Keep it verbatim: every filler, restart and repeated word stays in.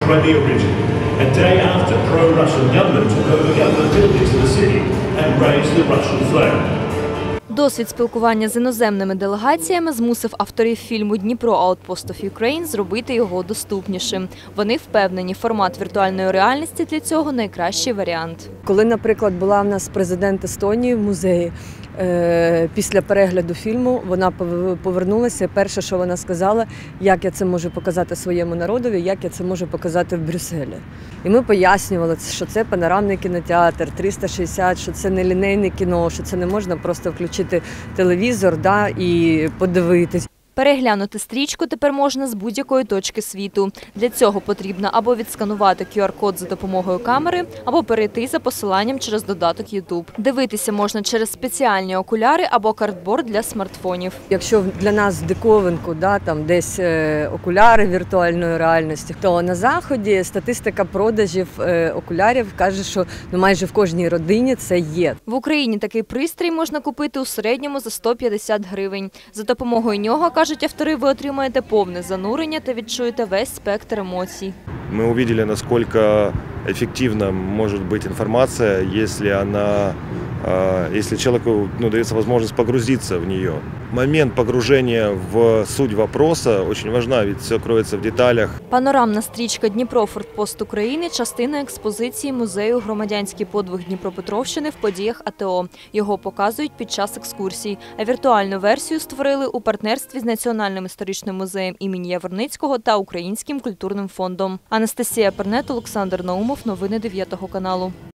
Crimea region, a day after pro-Russian government took over government buildings in the city and raised the Russian flag. Досвід спілкування з іноземними делегаціями змусив авторів фільму «Дніпро. Outpost of Ukraine» зробити його доступнішим. Вони впевнені, формат віртуальної реальності для цього – найкращий варіант. Коли, наприклад, була в нас президент Естонії в музеї, після перегляду фільму вона повернулася. Перше, що вона сказала, як я це можу показати своєму народові, як я це можу показати в Брюсселі. І ми пояснювали, що це панорамний кінотеатр, триста шістдесят, що це не лінейне кіно, що це не можна просто включити телевізор, да, і подивитись. Переглянути стрічку тепер можна з будь-якої точки світу. Для цього потрібно або відсканувати кю ар код за допомогою камери, або перейти за посиланням через додаток ютуб. Дивитися можна через спеціальні окуляри або картборд для смартфонів. Якщо для нас диковинку, да, там десь окуляри віртуальної реальності, то на Заході статистика продажів окулярів каже, що ну, майже в кожній родині це є. В Україні такий пристрій можна купити у середньому за сто п'ятдесят гривень. За допомогою нього, кажуть автори, ви отримаєте повне занурення та відчуєте весь спектр емоцій. Ми побачили, наскільки ефективна може бути інформація, якщо вона, если человеку, ну, дается возможность погрузиться в нее. Момент погружения в суть вопроса очень важна, ведь все кроется в деталях. Панорамна стрічка «Дніпро. Фортпост України» – частина експозиції музею «Громадянський подвиг Дніпропетровщини» в подіях а те о. Його показують під час екскурсій. А віртуальну версію створили у партнерстві з Національним історичним музеєм імені Яворницького та Українським культурним фондом. Анастасія Пернет, Олександр Наумов. Новини дев'ятого каналу.